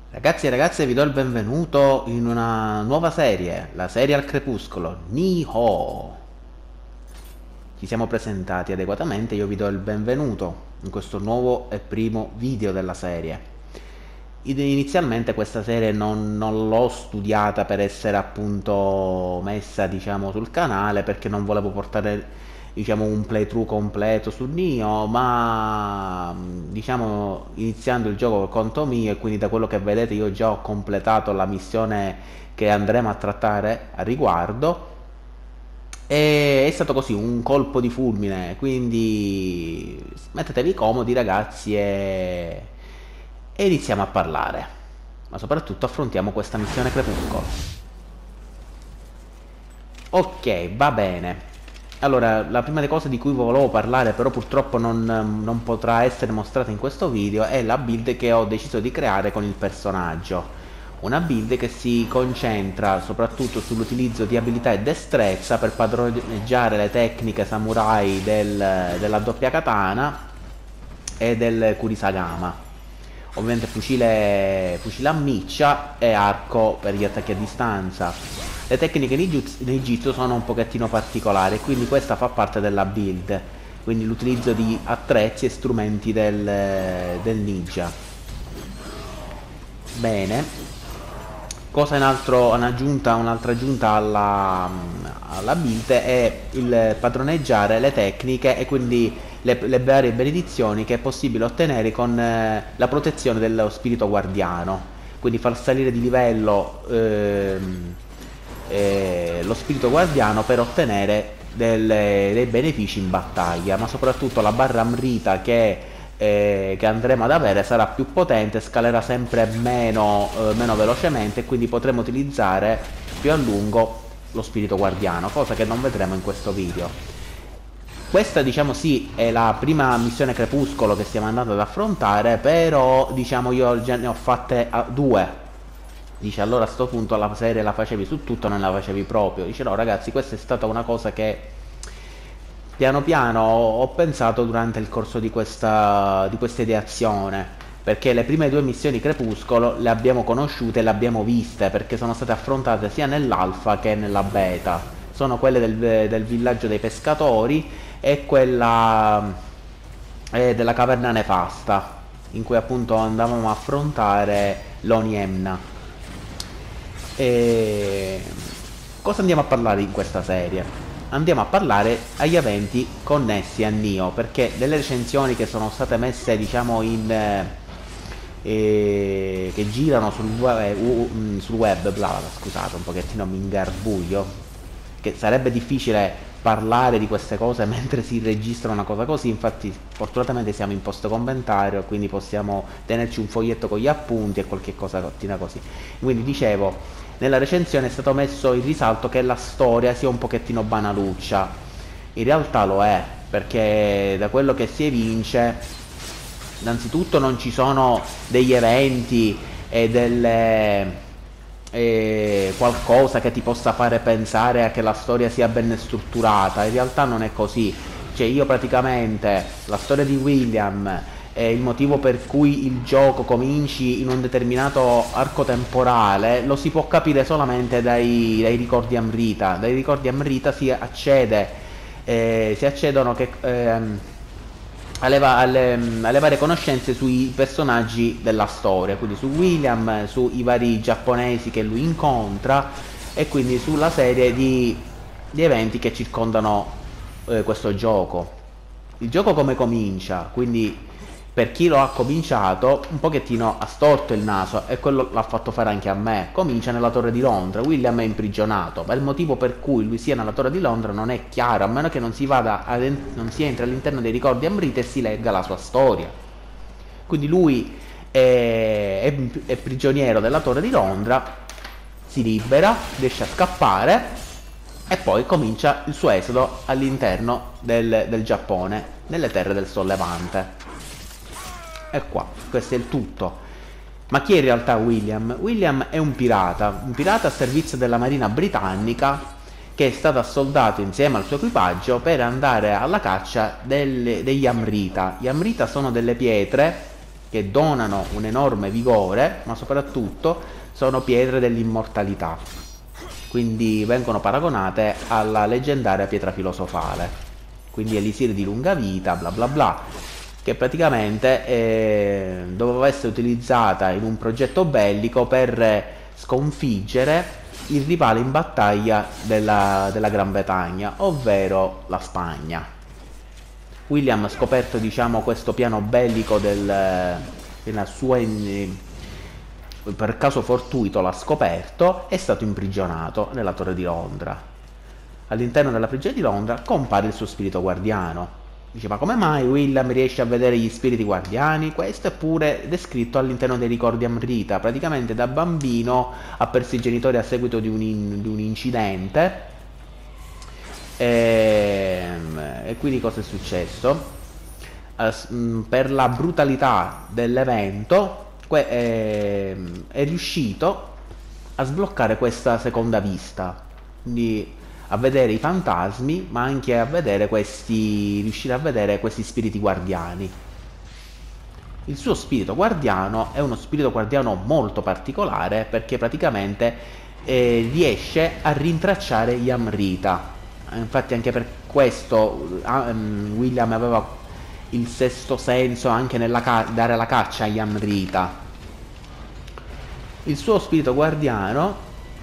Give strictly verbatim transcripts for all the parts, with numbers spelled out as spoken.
Ragazzi e ragazze, vi do il benvenuto in una nuova serie, la serie al crepuscolo, Niho. Ci siamo presentati adeguatamente, io vi do il benvenuto in questo nuovo e primo video della serie. Inizialmente questa serie non, non l'ho studiata per essere appunto messa, diciamo, sul canale, perché non volevo portare, diciamo, un playthrough completo su Nioh, ma diciamo iniziando il gioco per conto mio, e quindi da quello che vedete io già ho completato la missione che andremo a trattare a riguardo, e è stato così un colpo di fulmine, quindi mettetevi comodi ragazzi e, e iniziamo a parlare, ma soprattutto affrontiamo questa missione crepuscolo. Ok, va bene. Allora, la prima delle cose di cui volevo parlare, però purtroppo non, non potrà essere mostrata in questo video, è la build che ho deciso di creare con il personaggio. Una build che si concentra soprattutto sull'utilizzo di abilità e destrezza per padroneggiare le tecniche samurai del, della doppia katana e del Kurisagama. Ovviamente fucile, fucile a miccia e arco per gli attacchi a distanza. Le tecniche in Jiu-Jitsu sono un pochettino particolari, quindi questa fa parte della build, quindi l'utilizzo di attrezzi e strumenti del, del ninja. Bene. Cosa in altro, un'aggiunta, un'altra aggiunta alla, alla build è il padroneggiare le tecniche e quindi le, le varie benedizioni che è possibile ottenere con eh, la protezione dello spirito guardiano. Quindi far salire di livello ehm, eh, lo spirito guardiano per ottenere delle, dei benefici in battaglia, ma soprattutto la barra Amrita che eh, che andremo ad avere sarà più potente, scalerà sempre meno, eh, meno velocemente, e quindi potremo utilizzare più a lungo lo spirito guardiano, cosa che non vedremo in questo video. Questa, diciamo, sì, è la prima missione crepuscolo che stiamo andando ad affrontare, però diciamo io già ne ho fatte a due. Dice, allora a sto punto la serie la facevi su tutto, non la facevi proprio. Dice, no ragazzi, questa è stata una cosa che piano piano ho pensato durante il corso di questa, di questa ideazione, perché le prime due missioni Crepuscolo le abbiamo conosciute e le abbiamo viste, perché sono state affrontate sia nell'alfa che nella beta. Sono quelle del, del villaggio dei pescatori e quella eh, della caverna nefasta, in cui appunto andavamo a affrontare l'Oniemna. E cosa andiamo a parlare in questa serie? Andiamo a parlare agli eventi connessi a Nioh, perché delle recensioni che sono state messe, diciamo, in eh, che girano sul web, uh, sul web bla, bla, scusate, un pochettino mi ingarbuglio, che sarebbe difficile parlare di queste cose mentre si registra una cosa così. Infatti fortunatamente siamo in post commentario, quindi possiamo tenerci un foglietto con gli appunti e qualche cosa così. Quindi dicevo, nella recensione è stato messo in risalto che la storia sia un pochettino banaluccia. In realtà lo è, perché da quello che si evince, innanzitutto non ci sono degli eventi e delle e qualcosa che ti possa fare pensare a che la storia sia ben strutturata. In realtà non è così. Cioè, io praticamente la storia di William e il motivo per cui il gioco cominci in un determinato arco temporale lo si può capire solamente dai, dai ricordi Amrita. Dai ricordi Amrita si accede eh, si accedono che ehm, alle, alle, alle varie conoscenze sui personaggi della storia, quindi su William, sui vari giapponesi che lui incontra, e quindi sulla serie di, di eventi che circondano eh, questo gioco. Il gioco come comincia, quindi per chi lo ha cominciato un pochettino ha storto il naso, e quello l'ha fatto fare anche a me. Comincia nella Torre di Londra, William è imprigionato, ma il motivo per cui lui sia nella Torre di Londra non è chiaro, a meno che non si vada ad, non si entri all'interno dei ricordi Amrita e si legga la sua storia. Quindi lui è, è, è prigioniero della Torre di Londra, si libera, riesce a scappare e poi comincia il suo esodo all'interno del, del Giappone, nelle terre del Sollevante. E qua, questo è il tutto. Ma chi è in realtà William? William è un pirata, un pirata a servizio della marina britannica, che è stato assoldato insieme al suo equipaggio per andare alla caccia delle, degli Amrita. Gli Amrita sono delle pietre che donano un enorme vigore, ma soprattutto sono pietre dell'immortalità, quindi vengono paragonate alla leggendaria pietra filosofale, quindi elisir di lunga vita, bla bla bla, che praticamente eh, doveva essere utilizzata in un progetto bellico per sconfiggere il rivale in battaglia della, della Gran Bretagna, ovvero la Spagna. William ha scoperto, diciamo, questo piano bellico del, della sua, in, per caso fortuito l'ha scoperto, è stato imprigionato nella Torre di Londra. All'interno della prigione di Londra compare il suo spirito guardiano. Dice: ma come mai William riesce a vedere gli spiriti guardiani? Questo è pure descritto all'interno dei ricordi Amrita. Praticamente da bambino ha perso i genitori a seguito di un, in, di un incidente. E, e quindi cosa è successo? Per la brutalità dell'evento è, è riuscito a sbloccare questa seconda vista, quindi a vedere i fantasmi, ma anche a vedere questi, riuscire a vedere questi spiriti guardiani. Il suo spirito guardiano è uno spirito guardiano molto particolare, perché praticamente eh, riesce a rintracciare gli Amrita. Infatti anche per questo um, William aveva il sesto senso anche nella dare la caccia agli Amrita. Il suo spirito guardiano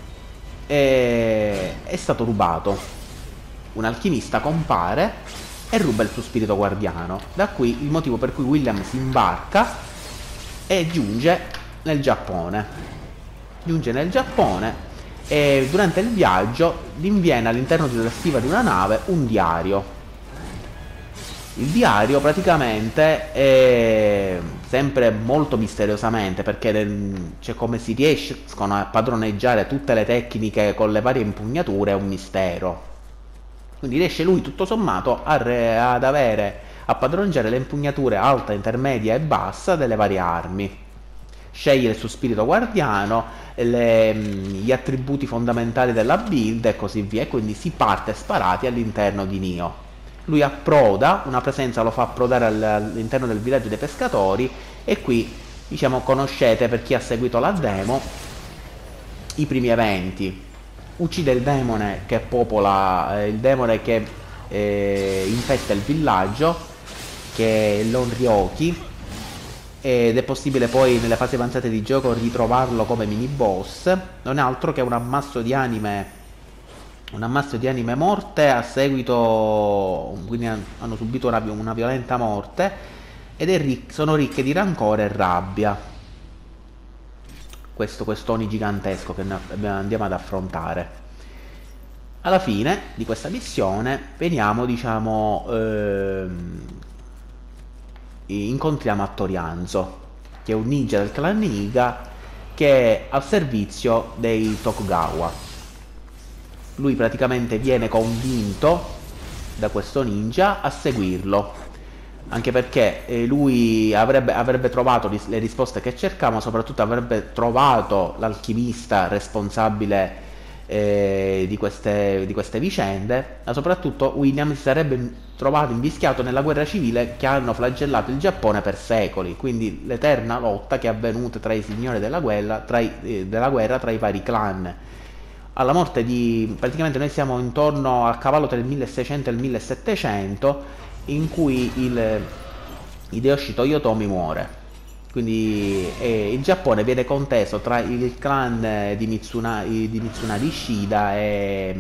è, è stato rubato. Un alchimista compare e ruba il suo spirito guardiano. Da qui il motivo per cui William si imbarca e giunge nel Giappone. Giunge nel Giappone e durante il viaggio rinviene all'interno della stiva di una nave un diario. Il diario praticamente è sempre molto misteriosamente, perché c'è come si riescono a padroneggiare tutte le tecniche con le varie impugnature, è un mistero. Quindi riesce lui tutto sommato a re, ad avere, a padroneggiare le impugnature alta, intermedia e bassa delle varie armi. Sceglie il suo spirito guardiano, le, gli attributi fondamentali della build e così via, e quindi si parte sparati all'interno di Nioh. Lui approda, una presenza lo fa approdare all'interno del villaggio dei pescatori, e qui, diciamo, conoscete, per chi ha seguito la demo, i primi eventi. Uccide il demone che popola, eh, il demone che eh, infetta il villaggio, che è l'Onryoki, ed è possibile poi nelle fasi avanzate di gioco ritrovarlo come mini boss. Non è altro che un ammasso di anime un ammasso di anime morte a seguito, quindi hanno subito una, una violenta morte, ed è ric sono ricche di rancore e rabbia. Questo quest'oni gigantesco che andiamo ad affrontare. Alla fine di questa missione veniamo, diciamo, ehm, incontriamo Hattorianzo, che è un ninja del clan Iga che è al servizio dei Tokugawa. Lui praticamente viene convinto da questo ninja a seguirlo, anche perché eh, lui avrebbe, avrebbe trovato le risposte che cercava, ma soprattutto avrebbe trovato l'alchimista responsabile eh, di, queste, di queste vicende, ma soprattutto William si sarebbe trovato invischiato nella guerra civile che hanno flagellato il Giappone per secoli, quindi l'eterna lotta che è avvenuta tra i signori della guerra, tra i, eh, della guerra tra i vari clan. Alla morte di, praticamente noi siamo intorno a cavallo tra il milleseicento e il millesettecento, in cui il Hideyoshi Toyotomi muore. Quindi eh, il Giappone viene conteso tra il clan di Mitsunari, di Mitsunari Shida e,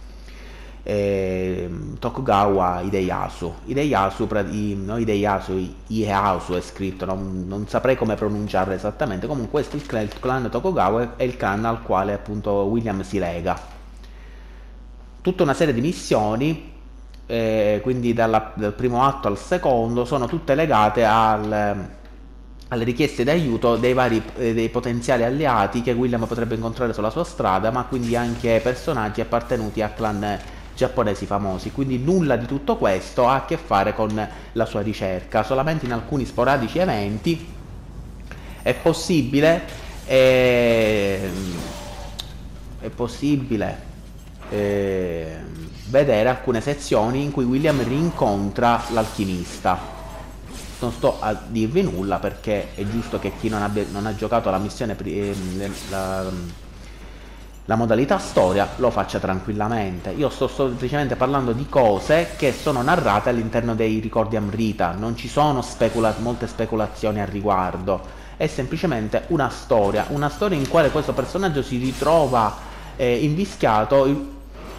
e Tokugawa Hideyasu. Hideyasu, no, Hideyasu, Ieyasu è scritto, non, non saprei come pronunciarlo esattamente. Comunque questo è il clan, il clan Tokugawa, è il clan al quale appunto William si lega. Tutta una serie di missioni, eh, quindi dalla, dal primo atto al secondo, sono tutte legate al, alle richieste di aiuto dei vari eh, dei potenziali alleati che William potrebbe incontrare sulla sua strada, ma quindi anche personaggi appartenuti a clan giapponesi famosi. Quindi nulla di tutto questo ha a che fare con la sua ricerca, solamente in alcuni sporadici eventi è possibile eh, è possibile eh, vedere alcune sezioni in cui William rincontra l'alchimista. non sto a dirvi nulla perché è giusto che chi non, abbia, non ha giocato la missione, eh, la, la modalità storia, lo faccia tranquillamente. Io sto semplicemente parlando di cose che sono narrate all'interno dei ricordi Amrita, non ci sono specula molte speculazioni al riguardo, è semplicemente una storia, una storia in cui questo personaggio si ritrova eh, invischiato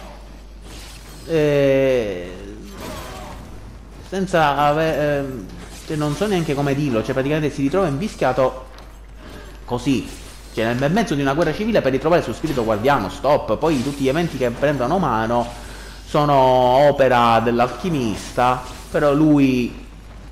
eh, senza avere... Eh, non so neanche come dirlo, cioè praticamente si ritrova invischiato così, cioè nel bel mezzo di una guerra civile per ritrovare il suo spirito guardiano, stop, poi tutti gli eventi che prendono mano sono opera dell'alchimista, però lui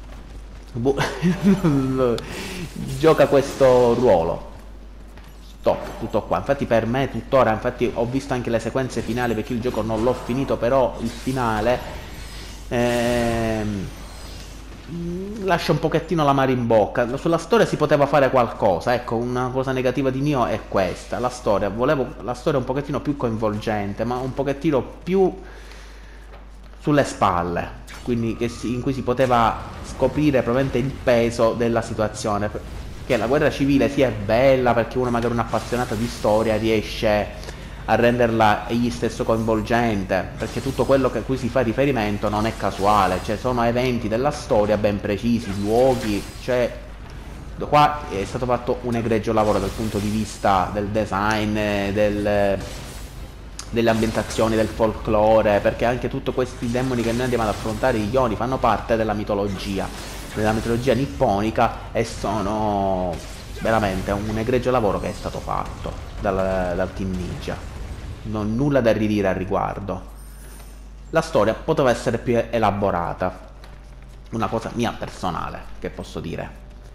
gioca questo ruolo, stop, tutto qua. Infatti per me tuttora, infatti ho visto anche le sequenze finali perché il gioco non l'ho finito, però il finale ehm, lascia un pochettino l'amaro in bocca. Sulla storia si poteva fare qualcosa, ecco, una cosa negativa di Nioh è questa, la storia, volevo la storia un pochettino più coinvolgente, ma un pochettino più sulle spalle, quindi che si, in cui si poteva scoprire probabilmente il peso della situazione, che la guerra civile sia bella perché uno magari un appassionato di storia riesce a renderla egli stesso coinvolgente, perché tutto quello a cui si fa riferimento non è casuale, cioè sono eventi della storia ben precisi, luoghi, cioè qua è stato fatto un egregio lavoro dal punto di vista del design, del, delle ambientazioni, del folklore, perché anche tutti questi demoni che noi andiamo ad affrontare, gli Oni, fanno parte della mitologia, della mitologia nipponica, e sono veramente un egregio lavoro che è stato fatto dal, dal team Ninja. Non nulla da ridire al riguardo. La storia poteva essere più elaborata, una cosa mia personale che posso dire.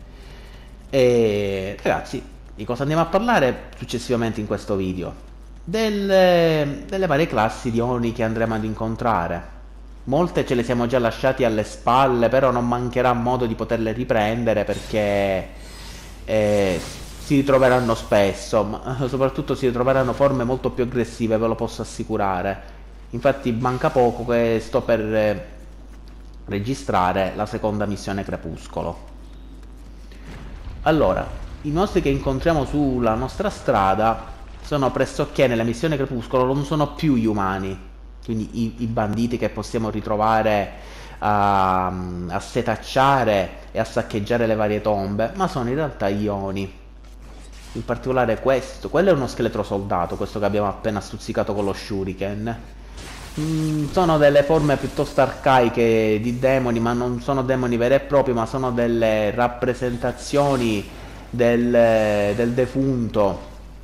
E ragazzi, di cosa andiamo a parlare successivamente in questo video? Delle, delle varie classi di Oni che andremo ad incontrare. Molte ce le siamo già lasciati alle spalle, però non mancherà modo di poterle riprendere perché eh, si ritroveranno spesso, ma soprattutto si ritroveranno forme molto più aggressive, ve lo posso assicurare. Infatti manca poco che sto per eh, registrare la seconda missione Crepuscolo. Allora, i mostri che incontriamo sulla nostra strada sono pressoché, nella missione Crepuscolo, non sono più gli umani, quindi i, i banditi che possiamo ritrovare a, a setacciare e a saccheggiare le varie tombe, ma sono in realtà gli Oni. In particolare questo, quello è uno scheletro soldato, questo che abbiamo appena stuzzicato con lo shuriken. Mm, sono delle forme piuttosto arcaiche di demoni, ma non sono demoni veri e propri, ma sono delle rappresentazioni del, del defunto,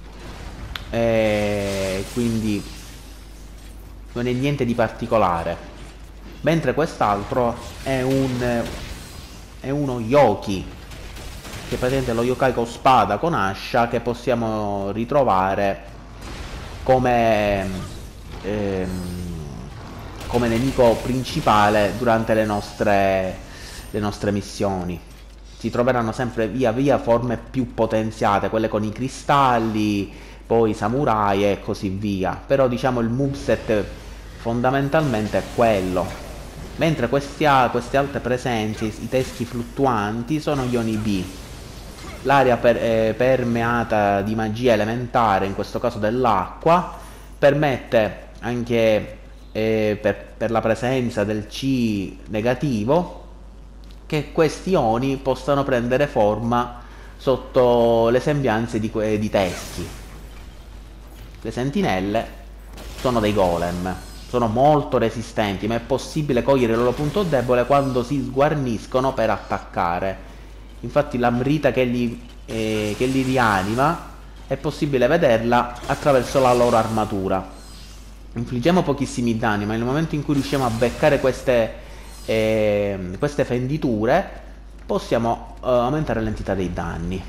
e quindi non è niente di particolare. Mentre quest'altro è un è uno yoki, che praticamente lo yokai con spada, con ascia, che possiamo ritrovare come ehm, come nemico principale durante le nostre le nostre missioni. Si troveranno sempre via via forme più potenziate, quelle con i cristalli, poi samurai e così via, però diciamo il moveset fondamentalmente è quello. Mentre questi, queste altre presenze, i teschi fluttuanti, sono gli Oni B. L'area per, eh, permeata di magia elementare, in questo caso dell'acqua, permette anche eh, per, per la presenza del C negativo che questi Oni possano prendere forma sotto le sembianze di, di teschi. Le sentinelle sono dei golem, sono molto resistenti, ma è possibile cogliere il loro punto debole quando si sguarniscono per attaccare. Infatti l'amrita che li, eh, che li rianima è possibile vederla attraverso la loro armatura. Infliggiamo pochissimi danni, ma nel momento in cui riusciamo a beccare queste, eh, queste fenditure possiamo eh, aumentare l'entità dei danni.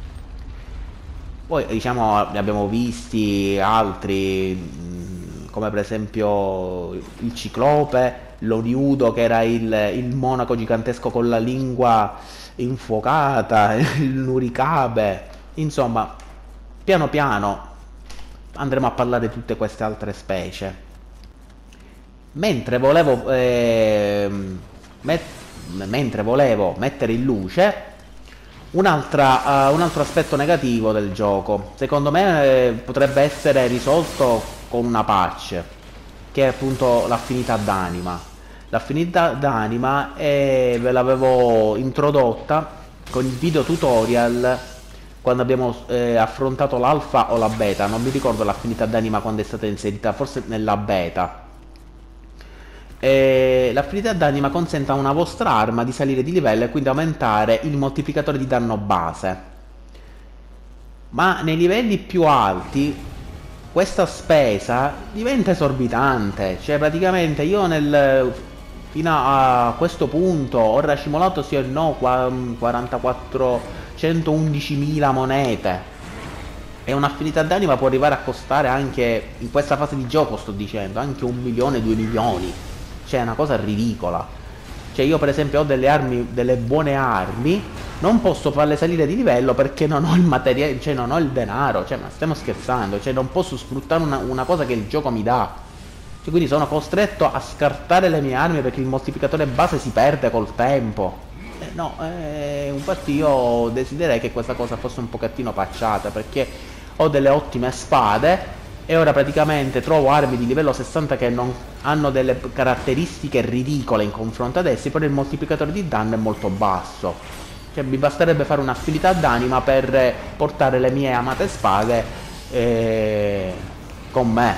Poi diciamo ne abbiamo visti altri, mh, come per esempio il ciclope, l'Oniudo che era il, il monaco gigantesco con la lingua infuocata, il Nurikabe, insomma piano piano andremo a parlare di tutte queste altre specie. Mentre volevo eh, met mentre volevo mettere in luce un'altra, uh, un altro aspetto negativo del gioco. Secondo me eh, potrebbe essere risolto con una patch, che è appunto l'affinità d'anima. L'affinità d'anima eh, ve l'avevo introdotta con il video tutorial quando abbiamo eh, affrontato l'alfa o la beta, non mi ricordo l'affinità d'anima quando è stata inserita, forse nella beta. E l'affinità d'anima consente a una vostra arma di salire di livello e quindi aumentare il moltiplicatore di danno base. Ma nei livelli più alti questa spesa diventa esorbitante, cioè praticamente io nel, fino a questo punto ho racimolato sì o no quarantaquattrocentoundicimila monete, e un'affinità d'anima può arrivare a costare anche, in questa fase di gioco sto dicendo, anche un milione, due milioni. Cioè è una cosa ridicola. Cioè io per esempio ho delle armi, delle buone armi, non posso farle salire di livello perché non ho il materiale, cioè non ho il denaro, cioè ma stiamo scherzando, cioè non posso sfruttare una, una cosa che il gioco mi dà. Cioè quindi sono costretto a scartare le mie armi perché il moltiplicatore base si perde col tempo. Eh, no, eh, infatti io desiderei che questa cosa fosse un pochettino patchata, perché ho delle ottime spade e ora praticamente trovo armi di livello sessanta che non hanno delle caratteristiche ridicole in confronto ad essi, però il moltiplicatore di danno è molto basso. Cioè mi basterebbe fare un'affinità d'anima per portare le mie amate spade eh, con me.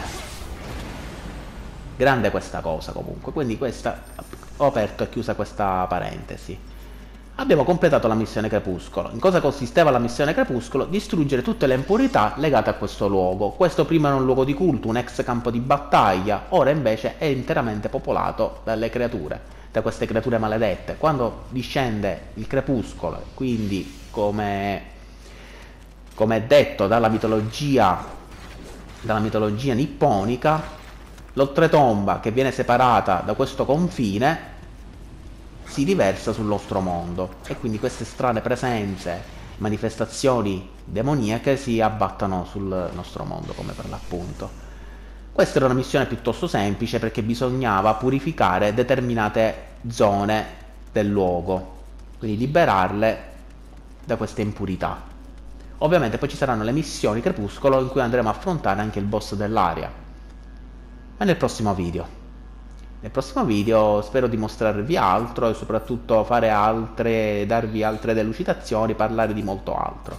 Grande questa cosa comunque, quindi questa, ho aperto e chiusa questa parentesi. Abbiamo completato la missione Crepuscolo. In cosa consisteva la missione Crepuscolo? Distruggere tutte le impurità legate a questo luogo. Questo prima era un luogo di culto, un ex campo di battaglia, ora invece è interamente popolato dalle creature, da queste creature maledette. Quando discende il crepuscolo, quindi come, come è detto dalla mitologia, dalla mitologia nipponica, l'oltretomba che viene separata da questo confine si riversa sul nostro mondo e quindi queste strane presenze, manifestazioni demoniache si abbattano sul nostro mondo, come per l'appunto. Questa era una missione piuttosto semplice perché bisognava purificare determinate zone del luogo, quindi liberarle da queste impurità. Ovviamente poi ci saranno le missioni Crepuscolo in cui andremo a affrontare anche il boss dell'area, ma nel prossimo video. Nel prossimo video spero di mostrarvi altro e soprattutto fare altre, darvi altre delucidazioni, parlare di molto altro.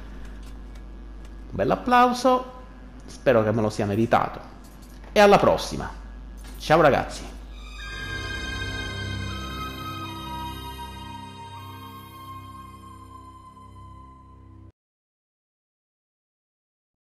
Un bel applauso, spero che me lo sia meritato. E alla prossima. Ciao ragazzi.